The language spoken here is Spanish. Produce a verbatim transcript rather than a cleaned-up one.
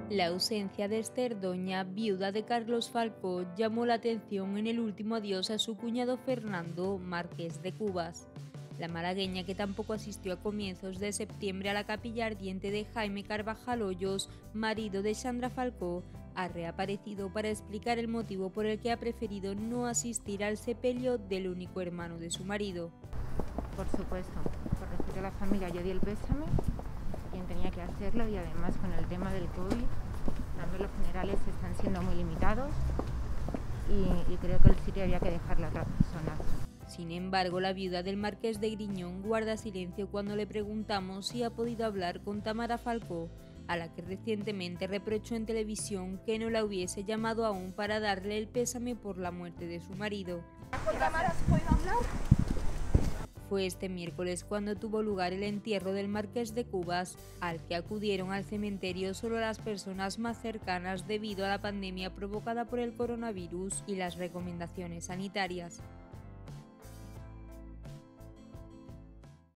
La ausencia de Esther Doña, viuda de Carlos Falcó, llamó la atención en el último adiós a su cuñado Fernando, marqués de Cubas. La malagueña, que tampoco asistió a comienzos de septiembre a la capilla ardiente de Jaime Carvajal Hoyos, marido de Sandra Falcó, ha reaparecido para explicar el motivo por el que ha preferido no asistir al sepelio del único hermano de su marido. Por supuesto, por respeto a la familia yo di el pésame, quien tenía que hacerlo, y además con el tema del COVID, también los funerales están siendo muy limitados y, y creo que el sitio había que dejarlo a otras personas. Sin embargo, la viuda del marqués de Griñón guarda silencio cuando le preguntamos si ha podido hablar con Tamara Falcó, a la que recientemente reprochó en televisión que no la hubiese llamado aún para darle el pésame por la muerte de su marido. ¿Con Tamara has podido hablar? Fue este miércoles cuando tuvo lugar el entierro del marqués de Cubas, al que acudieron al cementerio solo las personas más cercanas debido a la pandemia provocada por el coronavirus y las recomendaciones sanitarias.